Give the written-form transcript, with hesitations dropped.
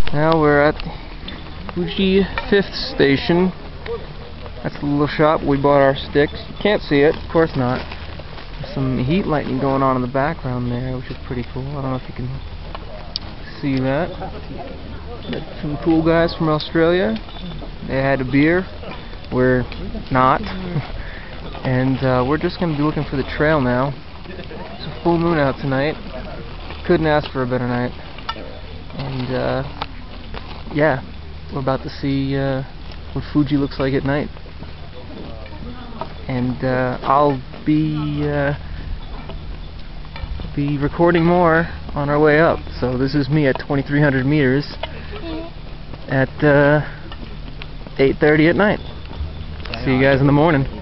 Now we're at Fuji 5th station. That's the little shop we bought our sticks. You can't see it, of course not. There's some heat lightning going on in the background there, which is pretty cool. I don't know if you can see that. Got some cool guys from Australia. They had a beer. We're not. And we're just going to be looking for the trail now. It's a full moon out tonight. Couldn't ask for a better night. And yeah, we're about to see what Fuji looks like at night. And I'll be recording more on our way up. So this is me at 2,300 meters at 8:30 at night. See you guys in the morning.